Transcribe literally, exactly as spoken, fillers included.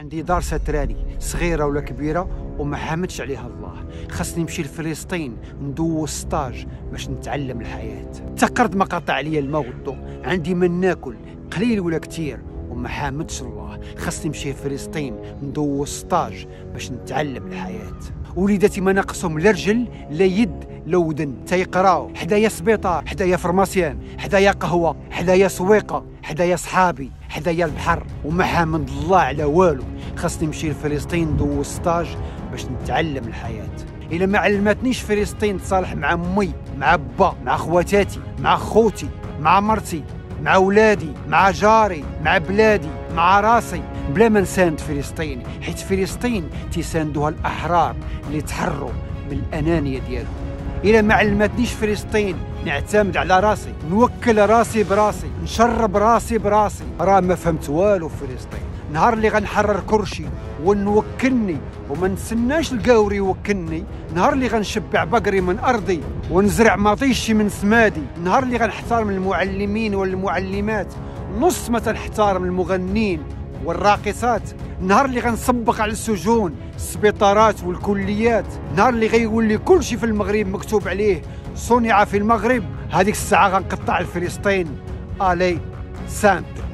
عندي دار ساتراني صغيره ولا كبيره وما حامدش عليها الله. خاصني نمشي لفلسطين ندوز ستاج باش نتعلم الحياه. تقرد ما قطع عليا الماء والضوء، عندي من ناكل قليل ولا كتير وما حامدش الله. خاصني نمشي لفلسطين ندوز ستاج باش نتعلم الحياه. وليداتي ما ناقصهم لا رجل لا يد لا ودن تيقراو حدايا سبيطار، حدايا فرماسيان، حدايا قهوه، حدايا سويقه، حدايا صحابي، حدايا البحر وما حامد الله على والو. خاصني نمشي لفلسطين ندوز ستاج باش نتعلم الحياه. الا ما علمتنيش فلسطين تصالح مع امي، مع با، مع خواتاتي، مع خوتي، مع مرتي، مع ولادي، مع جاري، مع بلادي، مع راسي، بلا ما نساند فلسطين، حيت فلسطين تيساندوها الاحرار اللي تحروا من الانانيه ديالهم. الا ما علمتنيش فلسطين نعتمد على راسي، نوكل راسي براسي، نشرب راسي براسي، راه ما فهمت والو في فلسطين. نهار اللي غنحرر كرشي ونوكلني وما نسناش القاوري يوكلني، نهار اللي غنشبع بقري من ارضي ونزرع مطيشي من سمادي، نهار اللي غنحترم المعلمين والمعلمات نص ما تنحترم المغنين والراقصات، نهار اللي غنصبق على السجون السبيطارات والكليات، نهار اللي غيولي كل شيء في المغرب مكتوب عليه صنع في المغرب، هذيك الساعه غنقطع لفلسطين الي سامبل.